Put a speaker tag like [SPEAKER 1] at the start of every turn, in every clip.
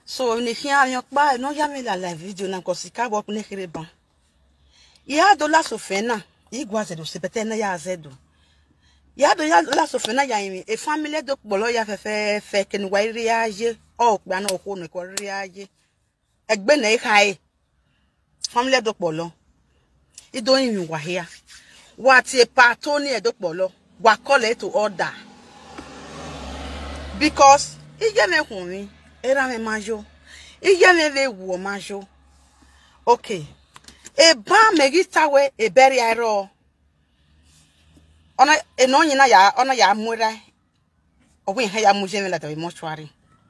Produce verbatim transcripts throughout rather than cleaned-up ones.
[SPEAKER 1] So ni hian yok ba no ya me la live video na kosika bo ne khreban. Ya do la sofena, igwa zedo sepete na ya zedo. Ya do ya la sofena ya imi e family do bolo ya fefe fe ken wa riaje o gba na okwo ne ko riaje. Egbe na e kai. Family do bolo. Ido yin wa here. What a partoni e do bolo. Wa call it to order. Because ije me hunmi era me majo. Ije me ve wo majo. Okay. E ba megita we e beri aro. Ona e no nyina ya ona ya mura. Owe he ya muje me la to mortuary.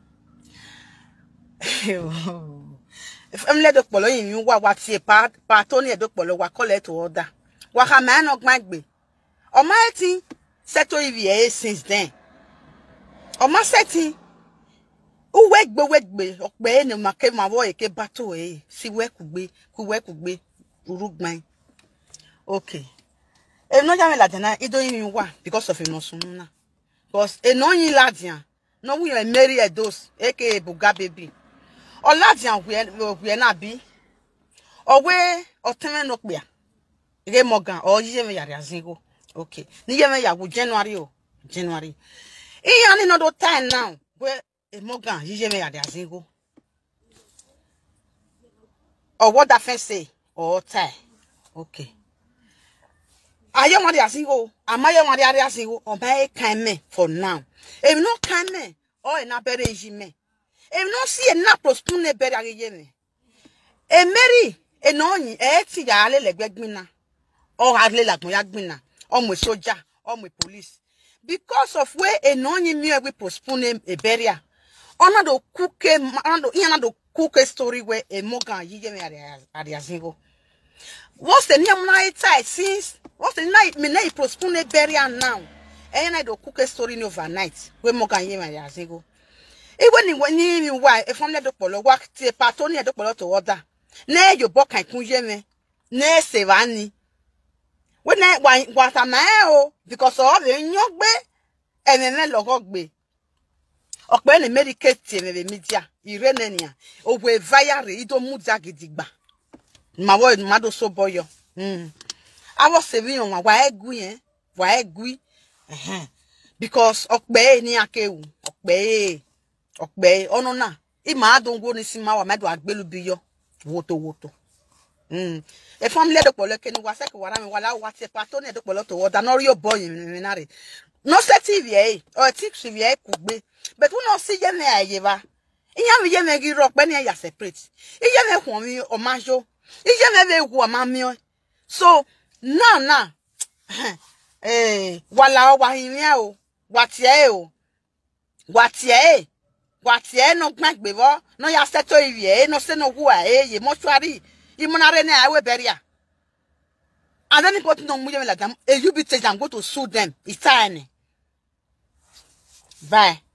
[SPEAKER 1] If I'm let the polo in you wa what see part partoni e do polo wa call it to order. Wa ha man of my gbe. Almighty settle evie since then. Oma setting o wegbe wegbe okpe ni make ma wo eke bato e si we kugbe ku we kugbe urugban. Okay. E no ja me la dena ido yin wa because of no sunu na. Because e no yin ladian no we marry Edos aka buga baby. O ladian we we na bi. O we oteme no kpia. Ige Morgan o yije me yare azingo. Okay. Ni ye me ya wo January o. January. Iyan ni no do time now where a Morgan yije me yade azingo. Or what that fence say or tie. Okay. Ayo want the azingo. Am I want the azingo or my kind me for now. If no kind me or na bere jime. If no see a na postpone bere agye. E Mary e no yin e ti ya ale legbegmina. Or adle like mo yagbina. Or mo soldier or mo police. Because of where a non you we postpone a barrier. Ona do cook a mando in do cook a story where a Morgan yige ariazingo. What's the name night since what's the night me na postpone a barrier now? And I do cook a story overnight where Morgan yige ariazingo. Even when you why if I'm let the polo work to a partoni at the polo to order. Ne your book and kunjeme ne sevani. When I what am I because of the young be and then log be. Or when a medicate the media, Irenenia, or we via Ido Muzagidigba. My word, Mado so boyo. Hmm. I was saving on my why gui, why gui. Because Okbe niake, Okbe, Okbe, oh no, na. Ima don't go to see my madu at Belubiyo, Woto Woto. Hmm. If I'm let up or like any was like what I'm while I watch a partner at the polo to order nor your boy in Minari. No set T V or a tick T V could be, but we not see them there, Yeva. In Yam Yamagi rock when you separate. In Yam Homi or Majo. In Yam who are mammy. So now, now, eh, Walla Wahimio, what ye, what ye, what ye, no black beaver, no ya settle ye, no send no who eh, ye mortuary. Imunarene awe beria. And then got no mujem like them. A you be I'm going to sue them. It's tiny. Bye.